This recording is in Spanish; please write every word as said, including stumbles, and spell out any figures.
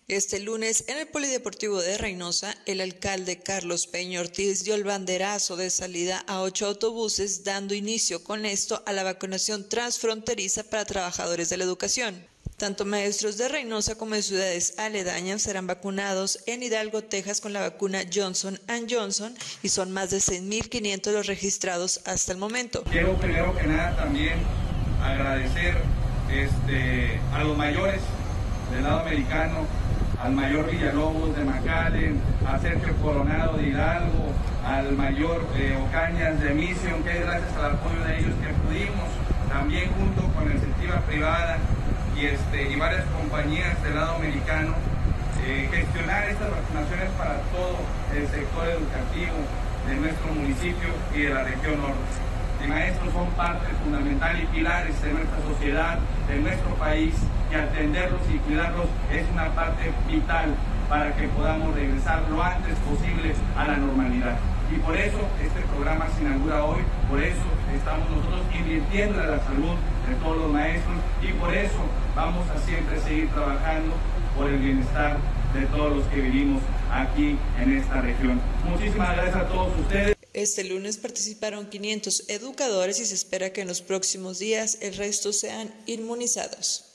Este lunes, en el Polideportivo de Reynosa, el alcalde Carlos Peña Ortiz dio el banderazo de salida a ocho autobuses, dando inicio con esto a la vacunación transfronteriza para trabajadores de la educación. Tanto maestros de Reynosa como de ciudades aledañas serán vacunados en Hidalgo, Texas, con la vacuna Johnson and Johnson, y son más de seis mil quinientos los registrados hasta el momento. Quiero primero que nada también agradecer este, a los mayores del lado americano, al mayor Villalobos de McAllen, a Sergio Coronado de Hidalgo, al mayor eh, Ocañas de Mission, que es gracias al apoyo de ellos que pudimos, también junto con el Sentiva Privada y, este, y varias compañías del lado americano, eh, gestionar estas vacunaciones para todo el sector educativo de nuestro municipio y de la región norte. Los maestros son parte fundamental y pilares de nuestra sociedad, de nuestro país, y atenderlos y cuidarlos es una parte vital para que podamos regresar lo antes posible a la normalidad. Y por eso este programa se inaugura hoy, por eso estamos nosotros invirtiendo en la salud de todos los maestros y por eso vamos a siempre seguir trabajando por el bienestar de todos los que vivimos aquí en esta región. Muchísimas gracias a todos ustedes. Este lunes participaron quinientos educadores y se espera que en los próximos días el resto sean inmunizados.